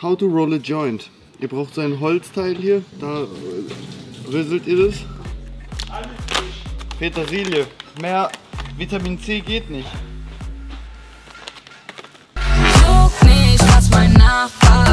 How to roll a joint. Ihr braucht so ein Holzteil hier, da röselt ihr das. Petersilie, mehr Vitamin C geht nicht. Guck nicht, was mein Nachbar